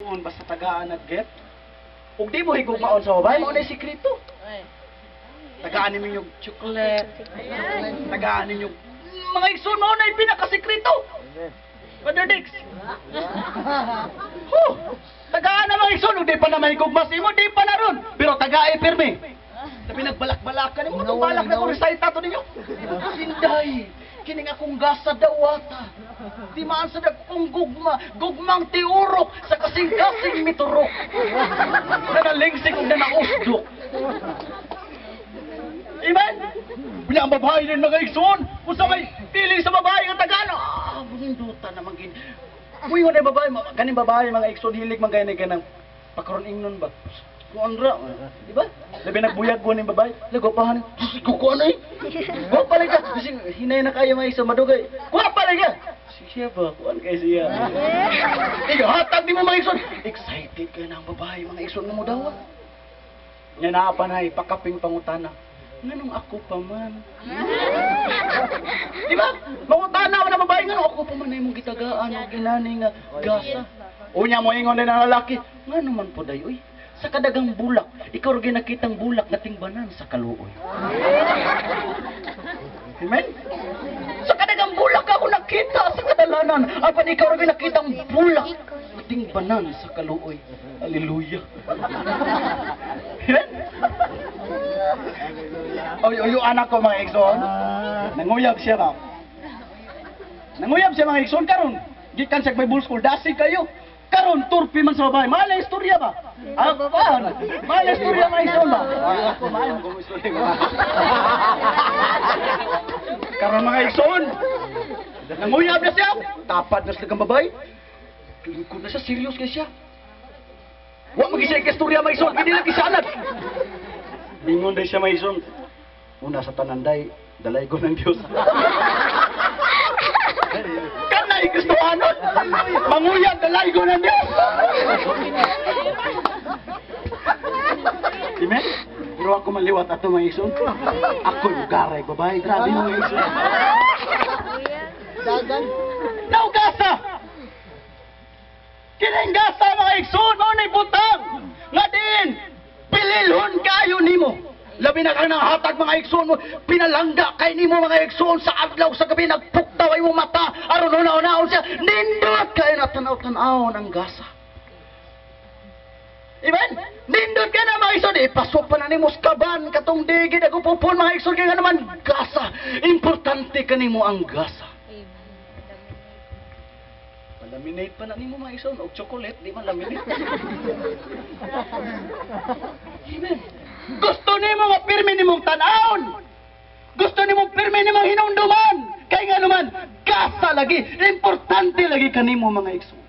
basta tagaan at get. Ug di mo higugmaon sa babae, mo na sikreto. Tagaan ninyo yung chocolate. Tagaan ninyo mga igsoon mo na pinakasikreto. Brother Dix. Tagaan na mga igsoon, di pa na may higugmas imo, di pa na ron. Pero tagaay pirmi. Sabi nagbalak-balakan mo, itong balak na ko recite to ninyo. Sinday, kining akong gasa dawata. Di maan sa akong gugmang tiurok sa kasing-kasing miturok. Nanalingsik kong nanausdok. Amen? Bilang babae din mga igsoon. Kung sa may piling sa babae ng Tagano. Buhindutan naman gini. Uy, wala yung babae. Ganing babae mga igsoon. Hilig man gaya ka ng pakaroon ingnon ba? Kuandra. Diba? Labi nagbuyag ko ng babae. Lagapahan. Kukuha na eh. Kuha pala ka. Hinay na kayo mga igsoon. Madugay. Kuha pala ka. Siya ba? Kuhaan kayo siya. Ikaw, hatag di mo mga igsoon. Excited kayo ng babae mga igsoon mo daw. Nga naapanay. Pakaping pangutana. Nganong ako pa man? Diba? Mangutana mo na babae, nganong ako pa man ay mong gitagaan o ginani nga gasa. Unya mo ingon din ang lalaki, ngano man po dayoy? Sa kadagang bulak, ikaw rin nakitang bulak na tingbanan sa kaluoy. Amen? Sa kadagang bulak ako nakita sa kadalanan, apan ikaw rin nakitang bulak na tingbanan sa kaluoy. Hallelujah. Amen? O anak ko mga igsoon, nanguyab siya ka. Nanguyab siya mga igsoon karon. Gikan sa Bible school, dasig kayo. Karon turpi man sa babae. Mahal na istorya ba? Mahal na istorya mga igsoon ba? Ako mahal kung istorya ba? Karon mga igsoon, nanguyab na siya. Tapad na sila kang babae. Lingkod na siya, serious ka siya. Huwag mag-isay ka istorya mga igsoon, hindi lang kisanat. Bingon day siya may isong. Una sa tananday, dalay ko ng Diyos. Kanay Kristohanon! Manguyag, dalay ko ng Diyos! Amen? Pero ako maliwat ato mga isong. Ako yung garay, babae. Grabe mga isong. Naugasa! Kinenggasa mga isong! Maunay butang! Nga din! Pililhon kayo nimo. Labi na ka ng hatag mga igsoon mo. Pinalangga kay nimo mga igsoon sa adlaw sa gabi. Nagpuktaw ay mo mata. Aron una-unaon siya. Nindot kayo na tanaw-tanaw ng gasa. Amen? Nindot ka na mga igsoon. Ipasok pa na nimo skaban. Katong digid. Agupupon mga igsoon. Kaya naman gasa. Importante ka nimo ang gasa. Laminate pa na nimo mga igsoon og chocolate, di man laminate. Amen. Gusto nimo nga pirmi nimong tan-awon. Gusto nimong pirmi nimong hinumduman. Kay nga naman gasa lagi, importante lagi kanimo mga igsoon.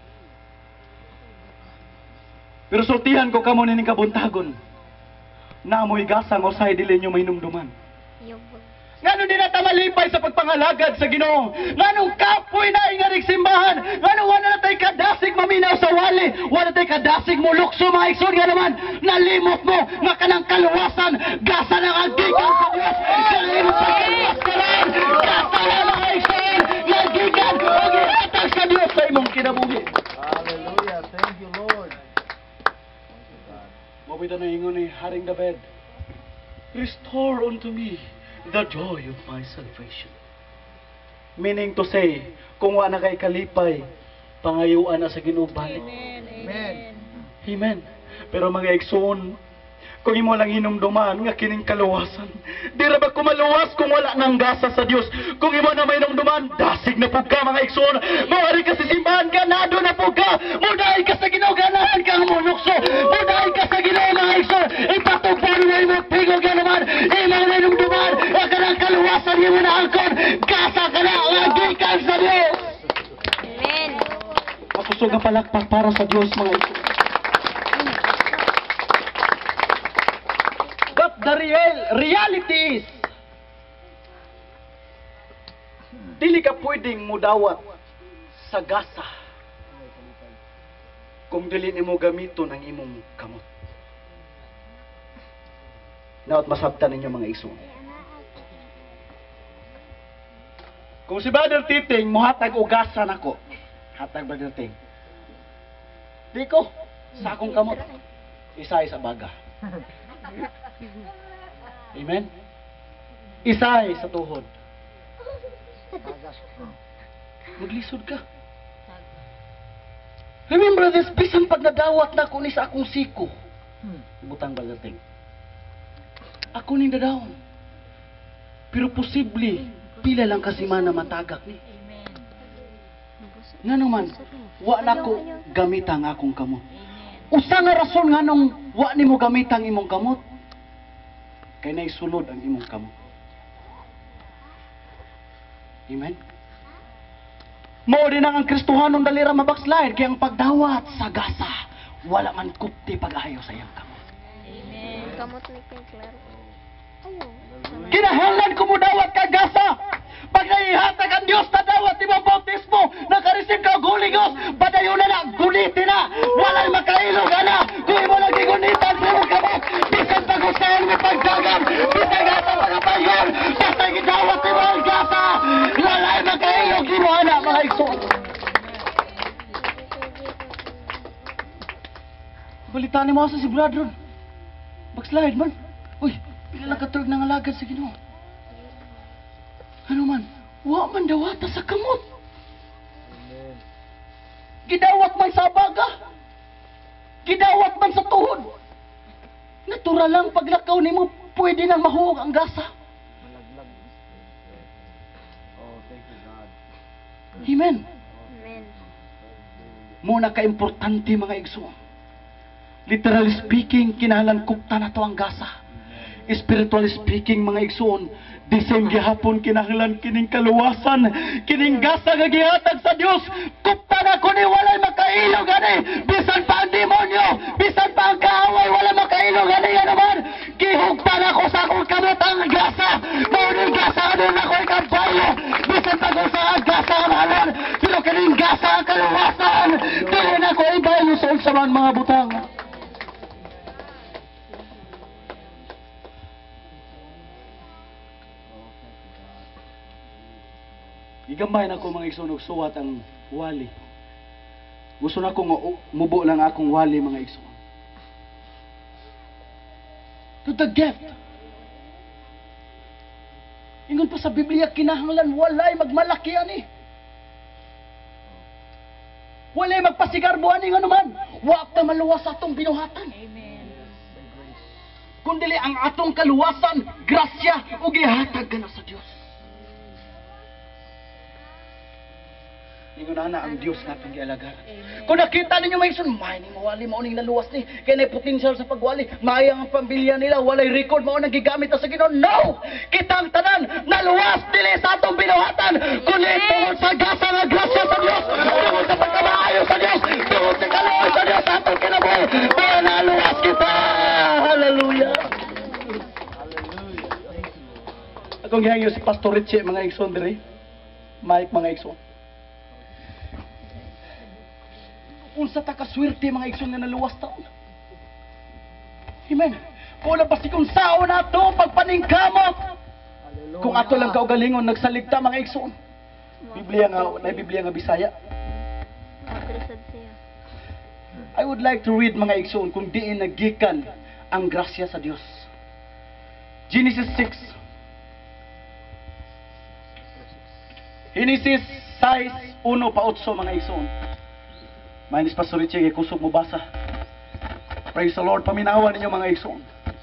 Pero sultihan ko kamo ning kabuntagon. Naamoy gasa nga usay dili nyo mahinumduman. Nganong di na tamalipay sa pagpangalagad sa Ginoo? Nganong kapoy na ingarig simbahan? Nganong wala na tayo kadasig maminaw sa wali? Wala tayo kadasig mo lukso mga igsoon nga naman? Nalimot mo nga kanang kaluwasan, gasa ng agikan sa Diyos. Kalimot sa kaluwasan, gasa ng mga igsoon, nga agikan o gihatag sa Diyos sa imong kinabuhi. Hallelujah. Thank you, Lord. Mabita na ingon ni Haring David, restore unto me the joy of my salvation. Meaning to say, kung wala kay kalipay, pangayuan na sa Ginoo balik. Amen. Amen. Pero mga igsoon, kung imo lang hinumduman nga kining kaluwasan, di ra ba kumaluwas kung wala nang gasa sa Dios? Kung imo na may hinumduman, dasig na pug ka mga igsoon. Mawari ka sa simbahan, ganado na pug ka. Muday ka sa Ginoo, ganahan kang mulukso. Muday ka sa Ginoo mga igsoon. Ipatugpon mo imo pigo ka naman. Imo na hinumduman, nga kanang kaluwasan imo na angkon. Gasa ka na, agikan sa Dios. Amen. Masusog ang palakpak para sa Dios mga igsoon. But the reality is, dili ka pwedeng mudawat sa gasa kung dili nimo gamiton ang imong kamot. Naot masabtan ninyo mga igsoon. Kung si Brother Titing mohatag og gasa nako, hatag Brother Ting. Di ko, sa akong kamot, isay sa baga. Amen? Isay sa tuhod. Maglisod ka. Remember this, bisan pag nadawat na ako ni sa akong siko. Butang bagating. Ako ning dadawon. Pero posible, pila lang kasi man na matagak ni. Nga naman, wa na ko gamitang akong kamot. Usa nga rason nga nung wa nimo gamitang imong kamot, kay naisulod ang imong kamot. Amen? Mao din ang Kristohanon dalira mabackslide, kaya ang pagdawat sa gasa, wala man kupti pag-ayo sa iyang kamot. Amen. Kamot ni kay Claire. Ayo. Kinahanglan ko mo dawat ka gasa. Pag naihatag ang Diyos na dawat di mo bautismo, nakareceive ka og Holy Ghost, padayon na, gunitin na, walay makailog na. Kung mo lang gigunitan sa mo kamot, bisan pag-usayan mo pagdagan, bisan gasa mga bayon, basta gidawat di mo ang gasa, walay makailog di mo na, mga igsoon. Balitaan ni mo sa si brother. Backslide man. Uy, pila lang katulog ng alagad sa Ginoo. Ano man, wa man dawata sa kamot. Gidawat man sa baga. Gidawat man sa tuhod. Natural lang paglakaw nimo, pwede nang mahuog ang gasa. Amen. Amen. Muna ka-importante mga igsoon. Literally speaking, kinahanglan kupta na to ang gasa. Spiritually speaking, mga igsoon, di same gihapon kinahanglan kining kaluwasan, kining gasa nga gihatag sa Dios. Kupta na ko ni walay makailog ani, bisan pa ang demonyo, bisan pa ang kaaway, wala makailog ani yan naman. Gihugta na ko sa akong kamot ang gasa. Mauning gasa ano na ko ikabayo, bisan pa ko sa gasa ang halon, pero kining gasa ang kaluwasan, dili na ko ibayo sa unsaman mga butang. Igambay na ko mga igsoon, suwat ang wali. Gusto na ko mubo lang akong wali mga igsoon. To the gift. Ingon pa sa Biblia, kinahanglan walay magmalaki ani. Walay magpasigarbo ani nga naman. Wa ta maluwas atong binuhatan. Amen. Kundili ang atong kaluwasan, grasya ug gihatag kana sa Dios. Ingon na ang Diyos nga itong gialagaran. Kung nakita ninyo may isun, may ni mawali, mauning naluwas ni, kaya na potensyal sa pagwali, mayang ang pamilya nila, walay record, maunang gigamit na sa Ginoo. No! Kitang tanan, naluwas dili sa atong binuhatan, kundi tungod sa gasa nga grasya sa Diyos, tungod sa pagkamaayo sa Diyos, tungod sa kaluwas sa Diyos, sa atong kinabuhi, kaya naluwas kita! Hallelujah! Akong gihangyo si Pastor Richie, mga igsoon diri, Mike, mga igsoon. Unsa ta kaswerte mga igsoon nga naluwas taon. Amen. Wala basta kung sao na to pagpaningkamot. Kung ato lang kaugalingon nagsaligta mga igsoon. Biblia nga Bisaya. Adresad siya. I would like to read mga igsoon kung diin nagikan ang grasya sa Dios. Genesis 6. Genesis 6:1 pa 8 mga igsoon. Mainis Pastor Richie, kusog mo basa. Praise the Lord, paminawan ninyo mga igsoon.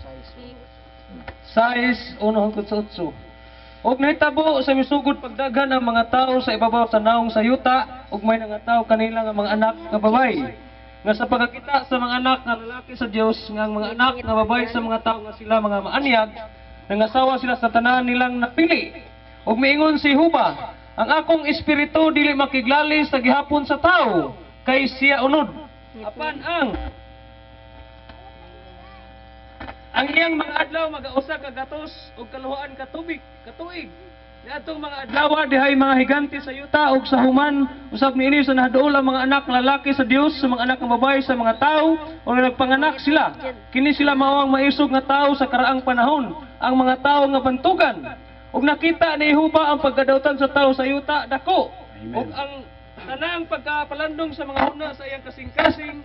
6:1 hangtod sa 8. Og nahitabo sa misugod pagdaghan ang mga tao sa ibabaw sa naong sa yuta, ug may nangataw kanila nga mga anak nga babae. Nga sa pagkakita sa mga anak nga lalaki sa Dios, nga ang mga anak nga babae sa mga tao nga sila mga maanyag, nangasawa sila sa tanan nilang napili. Ug miingon si Huba, ang akong espiritu dili makiglali sa gihapon sa tao. Kay siya unod. Apan ang iyang mga adlaw mag-ausa ka gatos ug kaluhaan ka tubig, katuig. Niadtong mga adlaw dihay mga higante sa yuta ug sa human usab niini sa nahaduol ang mga anak lalaki sa Dios sa mga anak nga babaye sa mga tao ug nagpanganak sila. Kini sila mao ang maisog nga tao sa karaang panahon, ang mga tao nga bantugan. Ug nakita ni Huba ang pagkadautan sa tao sa yuta dako. Ug ang tanang pagkapalandong sa mga huna sa iyang kasing-kasing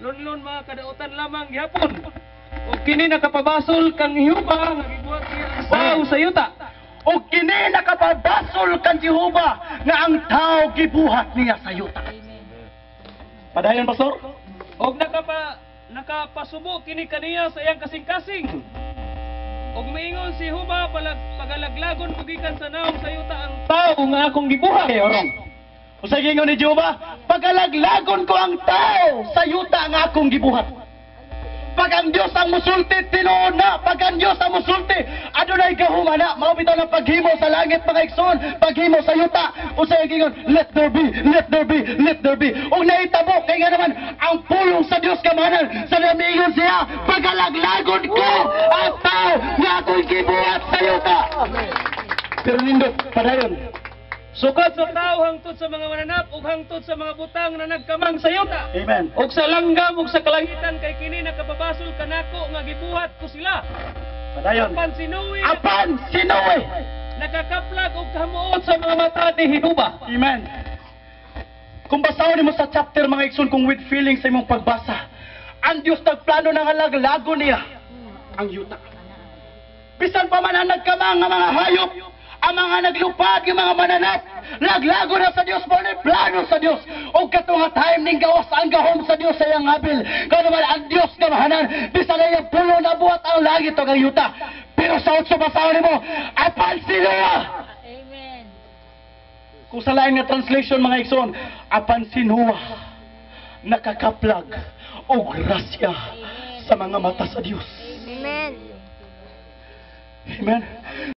lunlon mga kadautan lamang gihapon. O kini nakapabasol kang Hiuba nga gibuhat niya ang tao sa yuta. O kini nakapabasol kan Jehova nga ang tao gibuhat niya sa yuta. Padayon, Pastor? Og nakapasubo kini kaniya sa iyang kasing-kasing. Og maingon si Hiuba pagalaglagon pugikan sa naong sa yuta ang tao nga akong gibuhat. Okay, orong. O sa gingon ni Jehova, pagalaglagon ko ang tao sa yuta nga akong gibuhat. Pag ang Diyos ang musulti, tinuod na. Pag ang Diyos ang musulti, adunay gahuma na. Mao bitaw ng paghimo sa langit, mga igsoon, paghimo sa yuta. O sa gingon, let there be, let there be, let there be. O naitabo, kay nga naman, ang pulong sa Diyos kamanan, sa namingon siya, pagalaglagon ko ang tao nga akong gibuhat sa yuta. Pero nindot, padayon. Sukat sa tao hangtod sa mga mananap ug hangtod sa mga butang na nagkamang sa yuta. Amen. Og sa langgam ug sa kalangitan kay kini nakapabasol kanako nga gibuhat ko sila. Padayon. Apan sinuwi Apan sinuwi. nakakaplag og kamuot sa mga mata ni Hiuba. Amen. Kung basahon mo sa chapter, mga igsoon, kung with feeling sa imong pagbasa, ang Diyos nagplano ng halaglago niya ang yuta. Bisan pa man ang nagkamang nga mga hayop, ang mga naglupad, yung mga mananap, naglago na sa Diyos mo, plano sa Diyos. O katong time ning gawas ang gahom sa Diyos sa iyang habil. Kaya naman ang Diyos kamahanan, bisan na yung pulo na buhat ang langit o ang yuta. Pero sa otso basahon mo, apan sinuwa. Amen. Kung sa lain nga translation, mga igsoon, apan sinuwa, nakakaplag o grasya sa mga mata sa Diyos. Amen. Amen.